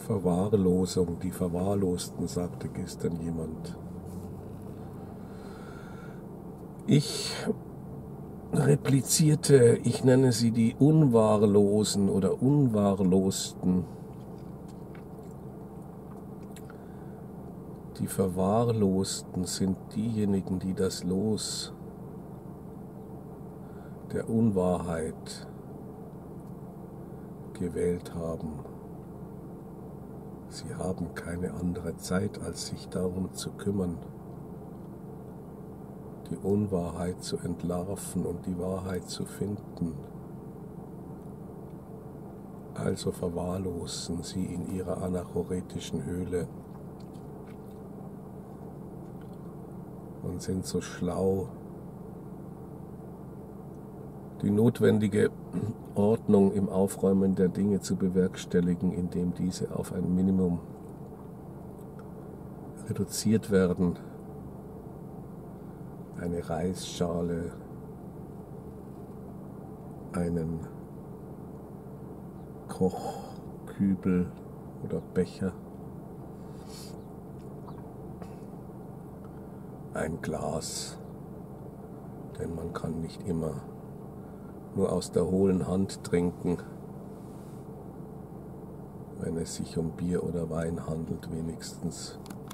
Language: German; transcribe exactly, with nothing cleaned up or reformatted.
Verwahrlosung, die Verwahrlosten, sagte gestern jemand. Ich replizierte, ich nenne sie die Unwahrlosen oder Unwahrlosten. Die Verwahrlosten sind diejenigen, die das Los der Unwahrheit gewählt haben. Sie haben keine andere Zeit, als sich darum zu kümmern, die Unwahrheit zu entlarven und die Wahrheit zu finden. Also verwahrlosen sie in ihrer anachoretischen Höhle und sind so schlau, die notwendige Ordnung im Aufräumen der Dinge zu bewerkstelligen, indem diese auf ein Minimum reduziert werden. Eine Reisschale, einen Kochkübel oder Becher, ein Glas, denn man kann nicht immer nur aus der hohlen Hand trinken, wenn es sich um Bier oder Wein handelt wenigstens.